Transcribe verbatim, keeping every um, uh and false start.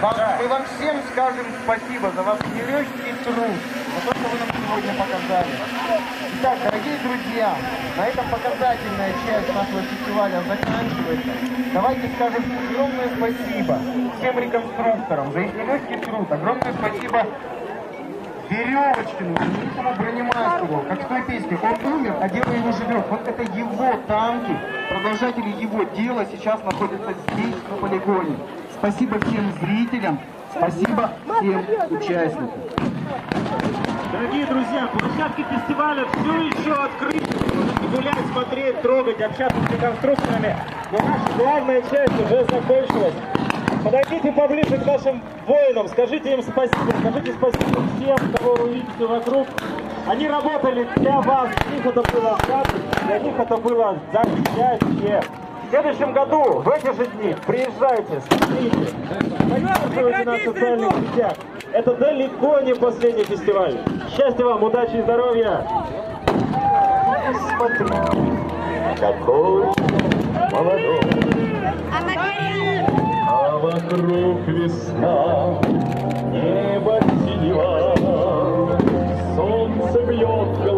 Вам, мы вам всем скажем спасибо за ваш нелегкий труд, за то, что вы нам сегодня показали. Итак, дорогие друзья, на этом показательная часть нашего фестиваля заканчивается. Давайте скажем огромное спасибо всем реконструкторам за их нелегкий труд. Огромное спасибо Веревочкину, великому бронемастеру, как в той песне, он умер, а дело его живет. Вот это его танки, продолжатели его дела сейчас находятся здесь, на полигоне. Спасибо всем зрителям, спасибо всем участникам. Дорогие друзья, площадки фестиваля все еще открыты. Можете гулять, смотреть, трогать, общаться с реконструкторами. Но наша главная часть уже закончилась. Подойдите поближе к нашим воинам, скажите им спасибо, скажите спасибо всем, кого вы видите вокруг. Они работали для вас, для них это было для них это было за счастье. В следующем году, в эти же дни, приезжайте, смотрите, поддерживайте нас в социальных сетях. Это далеко не последний фестиваль. Счастья вам, удачи и здоровья! Смотри, какой молодой. А вокруг весна, небо синева, солнце бьет.